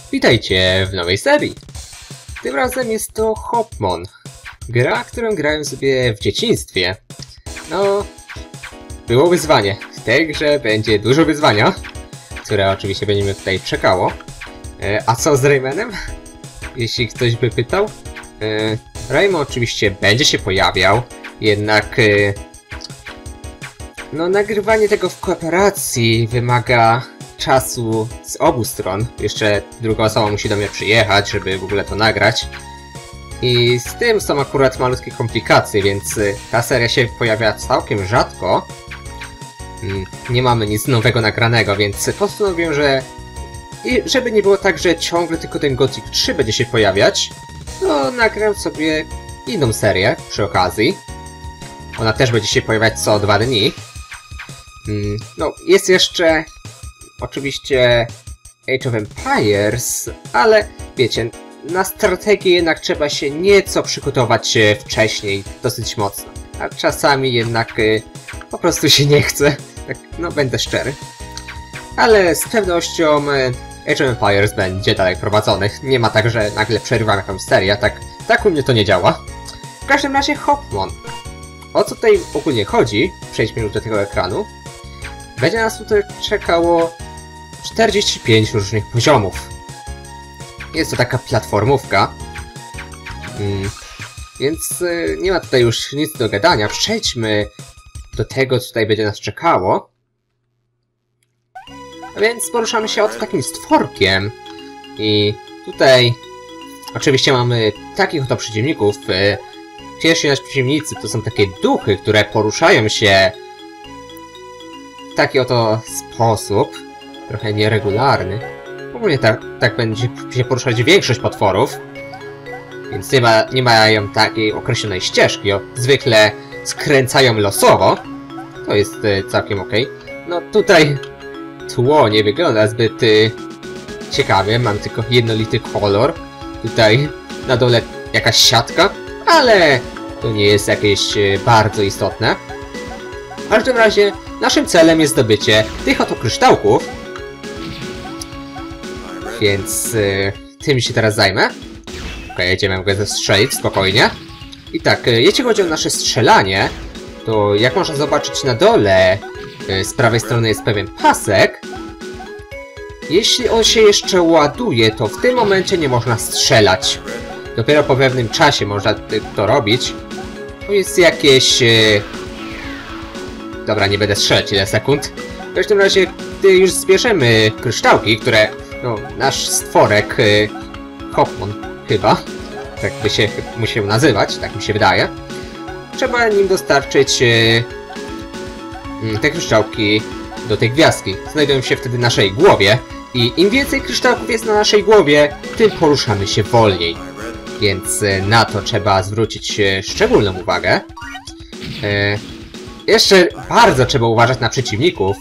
Witajcie w nowej serii. Tym razem jest to Hopmon. Gra, którą grałem sobie w dzieciństwie. No, było wyzwanie. W tej grze będzie dużo wyzwania, które oczywiście będzie mnie tutaj czekało. A co z Raymanem? Jeśli ktoś by pytał. Rayman oczywiście będzie się pojawiał, jednak no, nagrywanie tego w kooperacji wymaga czasu z obu stron. Jeszcze druga osoba musi do mnie przyjechać, żeby w ogóle to nagrać. I z tym są akurat malutkie komplikacje, więc ta seria się pojawia całkiem rzadko. Nie mamy nic nowego nagranego, więc postanowiłem, że żeby nie było tak, że ciągle tylko ten Gothic 3 będzie się pojawiać, to nagram sobie inną serię przy okazji. Ona też będzie się pojawiać co 2 dni. No, jest jeszcze oczywiście Age of Empires, ale wiecie, na strategię jednak trzeba się nieco przygotować wcześniej, dosyć mocno. A czasami jednak po prostu się nie chce, tak, no będę szczery. Ale z pewnością Age of Empires będzie dalej prowadzony. Nie ma tak, że nagle przerywam jakąś serię, tak u mnie to nie działa. W każdym razie Hopmon. O co tutaj ogólnie chodzi? Przejdźmy już do tego ekranu. Będzie nas tutaj czekało 45 różnych poziomów. Jest to taka platformówka. Więc nie ma tutaj już nic do gadania. Przejdźmy do tego, co tutaj będzie nas czekało. A więc poruszamy się od takim stworkiem. I tutaj oczywiście mamy takich oto przeciwników. Pierwsi nasi przeciwnicy to są takie duchy, które poruszają się w taki oto sposób. Trochę nieregularny. Ogólnie tak będzie się poruszać większość potworów. Więc nie mają takiej określonej ścieżki. Zwykle skręcają losowo. To jest całkiem ok. No tutaj tło nie wygląda zbyt ciekawie. Mam tylko jednolity kolor. Tutaj na dole jakaś siatka. Ale to nie jest jakieś bardzo istotne. W każdym razie naszym celem jest zdobycie tych oto kryształków. Więc tym się teraz zajmę. Okej, jedziemy, mogę zestrzelić spokojnie. I tak, jeśli chodzi o nasze strzelanie, to jak można zobaczyć na dole, z prawej strony jest pewien pasek. Jeśli on się jeszcze ładuje, to w tym momencie nie można strzelać. Dopiero po pewnym czasie można to robić. To jest jakieś... Dobra, nie będę strzelać ile sekund. W każdym razie, gdy już zbierzemy kryształki, które... No, nasz stworek, Hopmon chyba, tak by się musiał nazywać, tak mi się wydaje. Trzeba nim dostarczyć te kryształki do tej gwiazdki. Znajdują się wtedy w naszej głowie i im więcej kryształków jest na naszej głowie, tym poruszamy się wolniej. Więc na to trzeba zwrócić szczególną uwagę. Jeszcze bardzo trzeba uważać na przeciwników,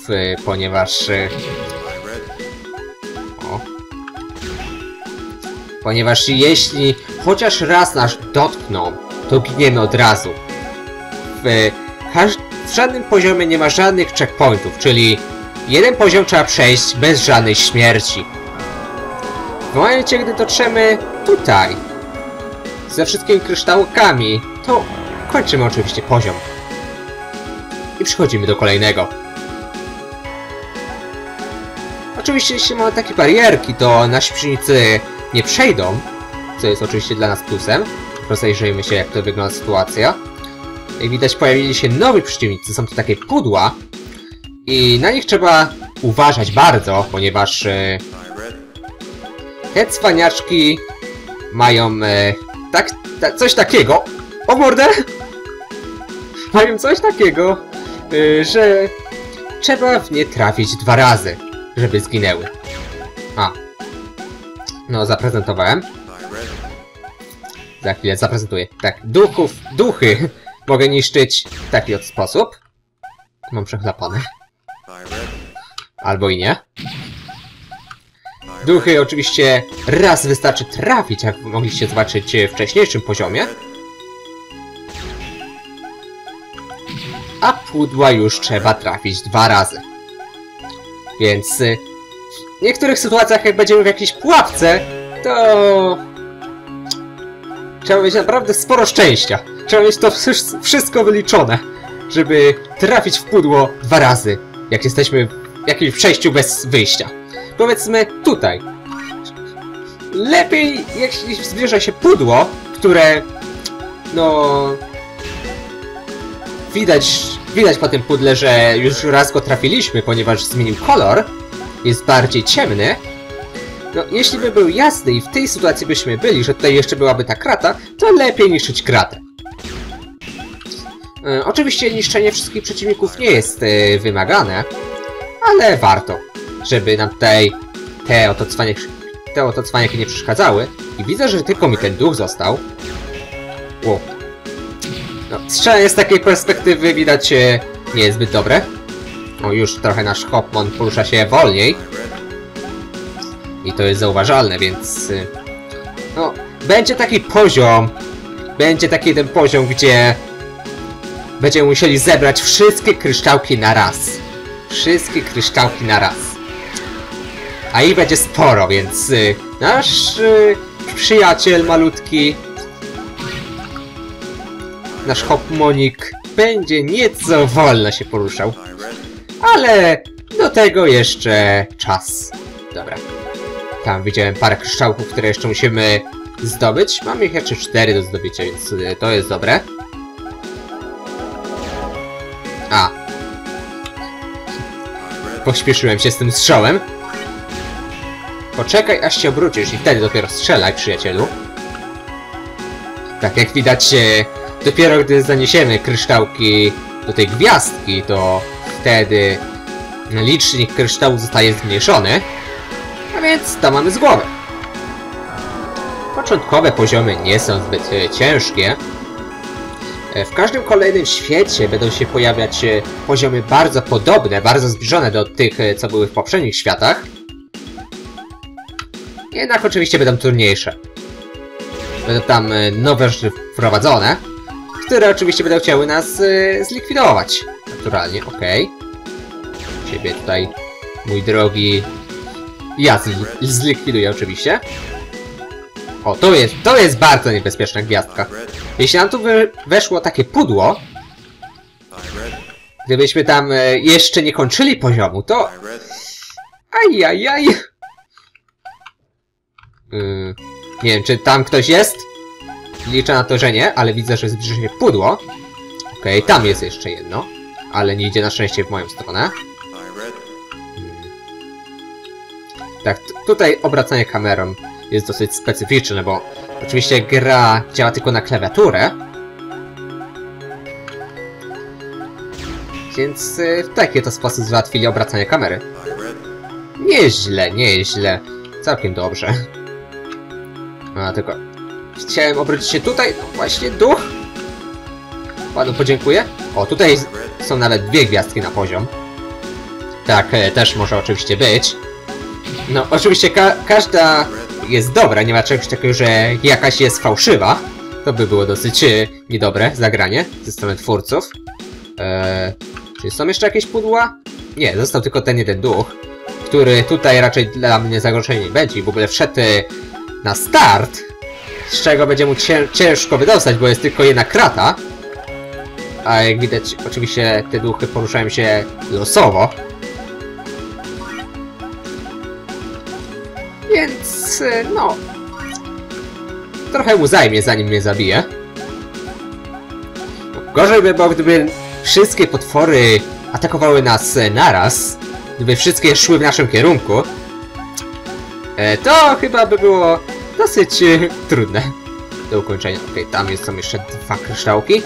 ponieważ jeśli chociaż raz nas dotkną, to giniemy od razu. W żadnym poziomie nie ma żadnych checkpointów, czyli jeden poziom trzeba przejść bez żadnej śmierci. W momencie, gdy dotrzemy tutaj, ze wszystkimi kryształkami, to kończymy oczywiście poziom. I przechodzimy do kolejnego. Oczywiście, jeśli mamy takie barierki, to nasi przeciwnicy nie przejdą, co jest oczywiście dla nas plusem. Rozejrzyjmy się, jak to wygląda sytuacja. Jak widać, pojawili się nowi przeciwnicy, są to takie pudła. I na nich trzeba uważać bardzo, ponieważ te cwaniaczki mają coś takiego. O mordę! Mają coś takiego, że trzeba w nie trafić 2 razy, żeby zginęły. No, zaprezentowałem. Za chwilę zaprezentuję. Tak, duchy mogę niszczyć w taki oto sposób. Mam przechlapane. Albo i nie. Duchy oczywiście raz wystarczy trafić, jak mogliście zobaczyć w wcześniejszym poziomie. A pudła już trzeba trafić 2 razy. Więc w niektórych sytuacjach, jak będziemy w jakiejś pułapce, to... Trzeba mieć naprawdę sporo szczęścia. Trzeba mieć to wszystko wyliczone, żeby trafić w pudło 2 razy, jak jesteśmy w jakimś przejściu bez wyjścia. Powiedzmy tutaj. Lepiej, jeśli zbliża się pudło, które... no... Widać po tym pudle, że już raz go trafiliśmy, ponieważ zmienił kolor. Jest bardziej ciemny. No, jeśli by był jasny i w tej sytuacji byśmy byli, że tutaj jeszcze byłaby ta krata, to lepiej niszczyć kratę. Oczywiście niszczenie wszystkich przeciwników nie jest wymagane, ale warto, żeby nam tutaj te oto cwaniaki nie przeszkadzały. I widzę, że tylko mi ten duch został. Wow. No, strzelanie z takiej perspektywy widać nie jest zbyt dobre. O, już trochę nasz Hopmon porusza się wolniej. I to jest zauważalne, więc... no, będzie taki poziom... Będzie taki jeden poziom, gdzie... będziemy musieli zebrać wszystkie kryształki na raz. Wszystkie kryształki na raz. A ich będzie sporo, więc... nasz przyjaciel malutki... nasz Hopmonik będzie nieco wolno się poruszał. Ale do tego jeszcze czas. Dobra. Tam widziałem parę kryształków, które jeszcze musimy zdobyć. Mamy ich jeszcze 4 do zdobycia, więc to jest dobre. A. Pośpieszyłem się z tym strzałem. Poczekaj, aż się obrócisz i wtedy dopiero strzelaj, przyjacielu. Tak, jak widać, dopiero gdy zaniesiemy kryształki do tej gwiazdki, to wtedy licznik kryształu zostaje zmniejszony. A więc to mamy z głowy. Początkowe poziomy nie są zbyt ciężkie. W każdym kolejnym świecie będą się pojawiać poziomy bardzo podobne, bardzo zbliżone do tych, co były w poprzednich światach. Jednak oczywiście będą trudniejsze. Będą tam nowe rzeczy wprowadzone, które oczywiście będą chciały nas zlikwidować. Naturalnie, okej. Ciebie tutaj, mój drogi... ja zlikwiduję oczywiście. O, to jest bardzo niebezpieczna gwiazdka. Jeśli nam tu weszło takie pudło, gdybyśmy tam jeszcze nie kończyli poziomu, to... ajajaj. Nie wiem, czy tam ktoś jest? Liczę na to, że nie, ale widzę, że zbliży się pudło. Okej, tam jest jeszcze jedno, ale nie idzie na szczęście w moją stronę. Tak, tutaj obracanie kamerą jest dosyć specyficzne, bo oczywiście gra działa tylko na klawiaturę. Więc w taki to sposób załatwili obracanie kamery. Nieźle, nieźle. Całkiem dobrze. A tylko... chciałem obrócić się tutaj, no właśnie, duch. Panu podziękuję. O, tutaj są nawet 2 gwiazdki na poziom. Tak, też może oczywiście być. No, oczywiście każda jest dobra, nie ma czegoś takiego, że jakaś jest fałszywa. To by było dosyć niedobre zagranie ze strony twórców. Czy są jeszcze jakieś pudła? Nie, został tylko ten jeden duch, który tutaj raczej dla mnie zagrożenie nie będzie. W ogóle wszedł na start, z czego będzie mu ciężko wydostać, bo jest tylko jedna krata. A jak widać, oczywiście te duchy poruszają się losowo. Więc, no... trochę mu zajmie, zanim mnie zabije. Gorzej by było, gdyby wszystkie potwory atakowały nas naraz. Gdyby wszystkie szły w naszym kierunku. To chyba by było dosyć trudne do ukończenia. Okej, tam są jeszcze 2 kryształki.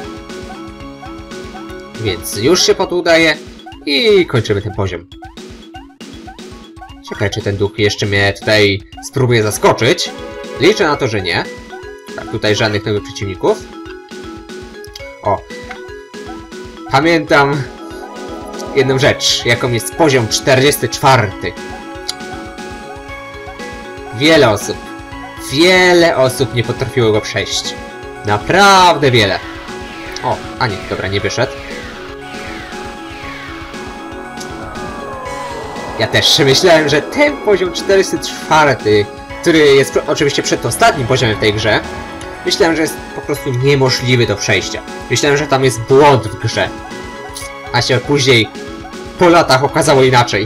Więc już się potudaje i kończymy ten poziom. Ciekawe, czy ten duch jeszcze mnie tutaj spróbuje zaskoczyć. Liczę na to, że nie. Tak, tutaj żadnych nowych przeciwników. O. Pamiętam jedną rzecz, jaką jest poziom 44. Wiele osób nie potrafiło go przejść. Naprawdę wiele. O, a nie, dobra, nie wyszedł. Ja też myślałem, że ten poziom 404, który jest oczywiście przed ostatnim poziomem w tej grze, myślałem, że jest po prostu niemożliwy do przejścia. Myślałem, że tam jest błąd w grze. A się później, po latach, okazało inaczej.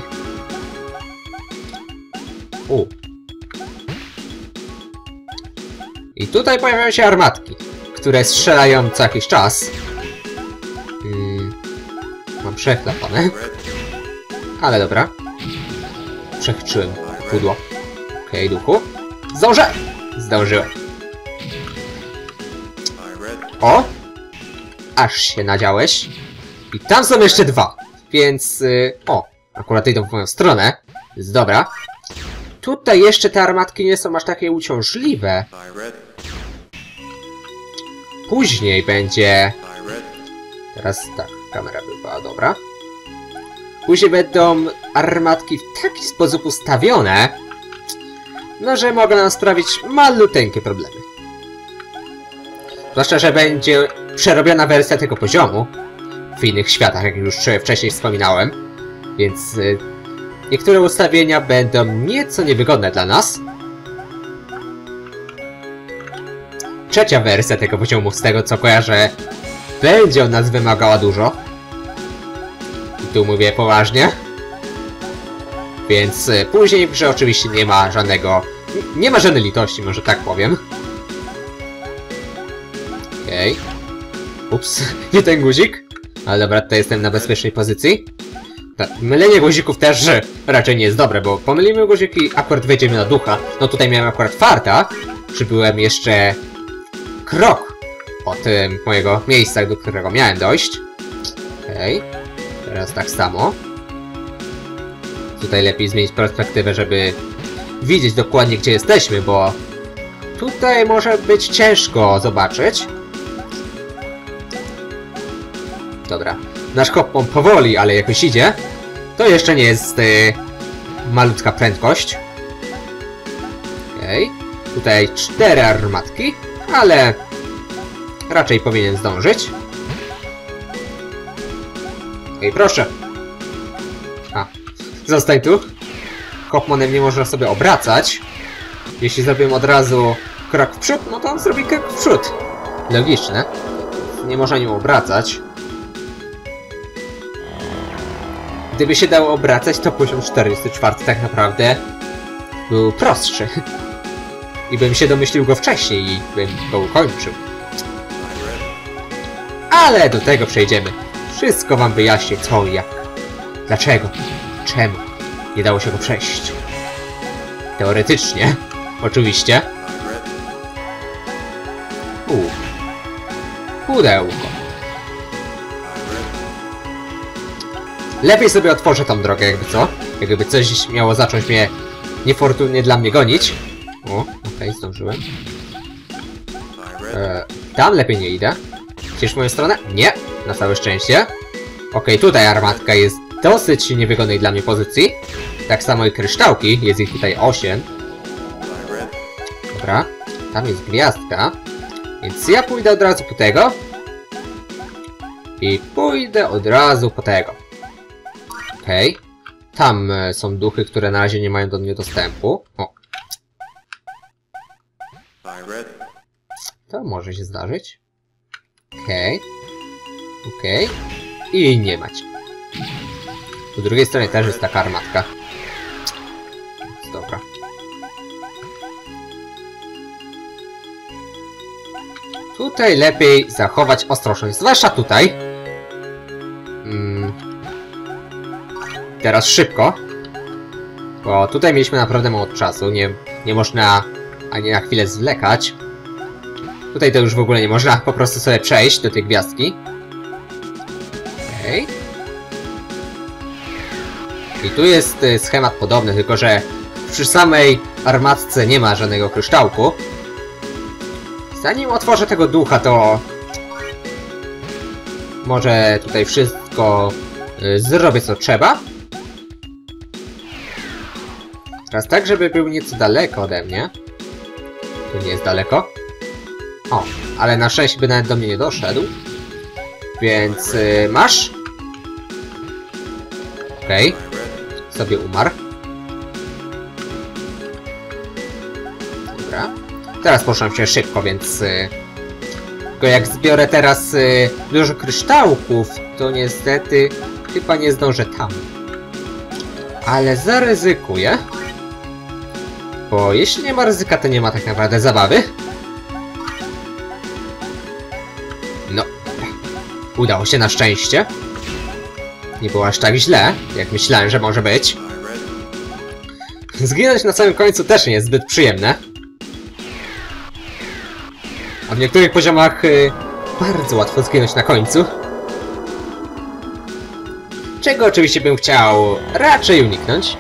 I tutaj pojawiają się armatki, które strzelają co jakiś czas. Mam przechlapane. Ale dobra. Przechyczyłem pudło. Okej, duchu. Zdążę! Zdążyłem. O! Aż się nadziałeś. I tam są jeszcze dwa. Więc... o! Akurat idą w moją stronę. Jest dobra. Tutaj jeszcze te armatki nie są aż takie uciążliwe. Później będzie... Teraz tak, kamera była dobra. Później będą armatki w taki sposób ustawione, no że mogą nam sprawić maluteńkie problemy. Zwłaszcza, że będzie przerobiona wersja tego poziomu w innych światach, jak już wcześniej wspominałem. Więc niektóre ustawienia będą nieco niewygodne dla nas. Trzecia wersja tego poziomu, z tego co kojarzę, będzie od nas wymagała dużo. I tu mówię poważnie. Więc później w grze oczywiście nie ma żadnego... Nie ma żadnej litości, może tak powiem. Okej. Ups, nie ten guzik. Ale dobra, tutaj jestem na bezpiecznej pozycji. Tak, mylenie guzików też raczej nie jest dobre, bo pomylimy guziki, akurat wejdziemy na ducha. No tutaj miałem akurat farta, że byłem jeszcze krok od mojego miejsca, do którego miałem dojść. Okej. Teraz tak samo. Tutaj lepiej zmienić perspektywę, żeby widzieć dokładnie, gdzie jesteśmy, bo tutaj może być ciężko zobaczyć. Dobra. Nasz Hop-On powoli, ale jakoś idzie. To jeszcze nie jest malutka prędkość. Okej. Tutaj 4 armatki, ale raczej powinien zdążyć. Ej, proszę. A, zostań tu. Hop-Onem nie można sobie obracać. Jeśli zrobimy od razu krok w przód, no to on zrobi krok w przód. Logiczne. Nie można nim obracać. Gdyby się dało obracać, to poziom 44 tak naprawdę był prostszy. I bym się domyślił go wcześniej i bym go ukończył. Ale do tego przejdziemy. Wszystko wam wyjaśnię, co i jak. Dlaczego? Czemu nie dało się go przejść? Teoretycznie. Oczywiście. Pudełko. Lepiej sobie otworzę tą drogę, jakby co? Jakby coś miało zacząć mnie niefortunnie dla mnie gonić. O, okej, zdążyłem. Tam lepiej nie idę. Chcesz w moją stronę? Nie, na całe szczęście. Okej, tutaj armatka jest dosyć niewygodnej dla mnie pozycji. Tak samo i kryształki, jest ich tutaj 8. Dobra, tam jest gwiazdka. Więc ja pójdę od razu po tego. I pójdę od razu po tego. Okej. Tam są duchy, które na razie nie mają do mnie dostępu. O. To może się zdarzyć. Okej. Okej. I nie macie. Po drugiej stronie też jest taka armatka. Więc dobra. Tutaj lepiej zachować ostrożność, zwłaszcza tutaj. Teraz szybko. Bo tutaj mieliśmy naprawdę mało czasu, nie można ani na chwilę zwlekać. Tutaj to już w ogóle nie można po prostu sobie przejść do tej gwiazdki. Okej. I tu jest schemat podobny, tylko że przy samej armatce nie ma żadnego kryształku. Zanim otworzę tego ducha, to może tutaj wszystko zrobię co trzeba. Teraz tak, żeby był nieco daleko ode mnie. Tu nie jest daleko. O, ale na szczęście by nawet do mnie nie doszedł. Więc masz. Okej. sobie umarł. Dobra. Teraz poruszam się szybko, więc... Tylko jak zbiorę teraz dużo kryształków, to niestety chyba nie zdążę tam. Ale zaryzykuję. Bo jeśli nie ma ryzyka, to nie ma tak naprawdę zabawy. No, udało się na szczęście. Nie było aż tak źle, jak myślałem, że może być. Zginąć na samym końcu też nie jest zbyt przyjemne. A w niektórych poziomach bardzo łatwo zginąć na końcu. Czego oczywiście bym chciał raczej uniknąć.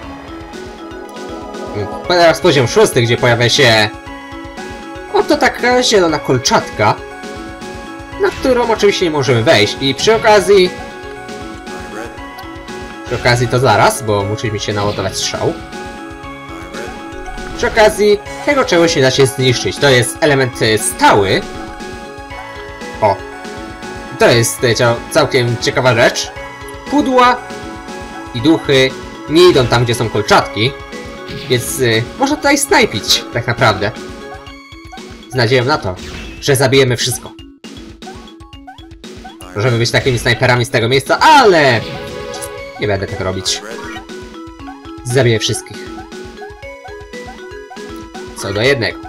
Teraz poziom 6, gdzie pojawia się... Oto taka zielona kolczatka, na którą oczywiście nie możemy wejść. I przy okazji... to zaraz, bo musi mi się naładować strzał. Przy okazji tego czegoś nie da się zniszczyć. To jest element stały. O! To jest całkiem ciekawa rzecz. Pudła i duchy nie idą tam, gdzie są kolczatki. Więc można tutaj snajpić, tak naprawdę. Z nadzieją na to, że zabijemy wszystko. Możemy być takimi snajperami z tego miejsca, ale... nie będę tego robić. Zabiję wszystkich. Co do jednego.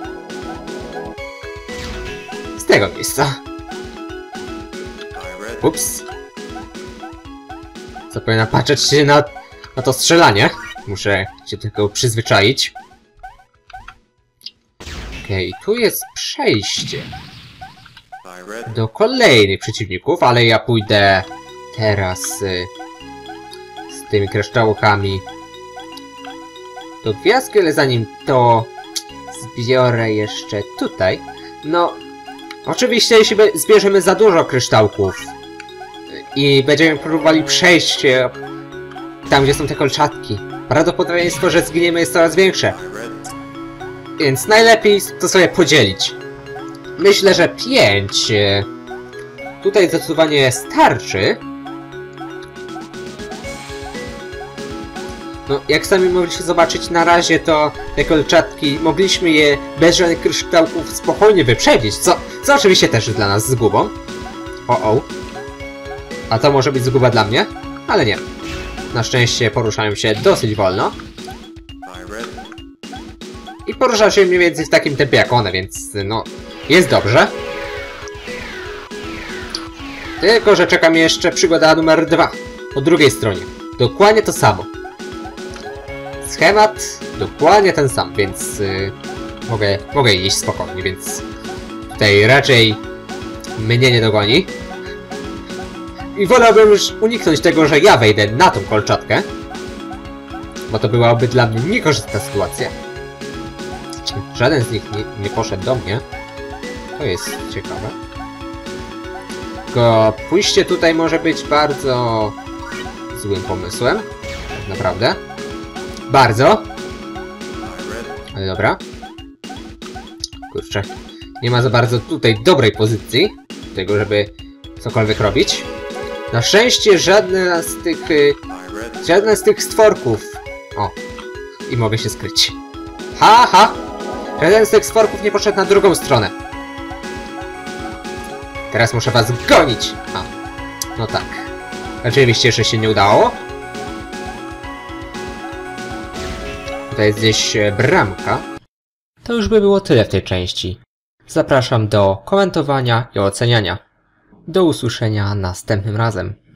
Z tego miejsca. Ups. Co powinna patrzeć się na to strzelanie. Muszę się tylko przyzwyczaić. Okej, tu jest przejście do kolejnych przeciwników, ale ja pójdę teraz z tymi kryształkami do gwiazdki, ale zanim to zbiorę jeszcze tutaj. No, oczywiście jeśli zbierzemy za dużo kryształków i będziemy próbowali przejść tam, gdzie są te kolczatki, prawdopodobieństwo, że zginiemy, jest coraz większe. Więc najlepiej to sobie podzielić. Myślę, że 5 tutaj zdecydowanie starczy. No, jak sami mogliście zobaczyć, na razie to te kolczatki mogliśmy je bez żadnych kryształków spokojnie wyprzedzić, co oczywiście też jest dla nas zgubą. O. A to może być zguba dla mnie? Ale nie. Na szczęście poruszają się dosyć wolno. I poruszają się mniej więcej w takim tempie jak one, więc no, jest dobrze. Tylko że czeka mnie jeszcze przygoda numer 2. Po drugiej stronie. Dokładnie to samo. Schemat dokładnie ten sam, więc mogę iść spokojnie, więc tutaj raczej mnie nie dogoni. I wolałbym już uniknąć tego, że ja wejdę na tą kolczatkę, bo to byłaby dla mnie niekorzystna sytuacja. Żaden z nich nie poszedł do mnie. To jest ciekawe. Tylko pójście tutaj może być bardzo złym pomysłem. Tak naprawdę. Bardzo. Ale dobra. Kurczę. Nie ma za bardzo tutaj dobrej pozycji do tego, żeby cokolwiek robić. Na szczęście żadne z tych stworków... O. I mogę się skryć. Ha! Żaden z tych stworków nie poszedł na drugą stronę. Teraz muszę was gonić. A. No tak. Oczywiście jeszcze się nie udało. Tutaj jest gdzieś bramka. To już by było tyle w tej części. Zapraszam do komentowania i oceniania. Do usłyszenia następnym razem.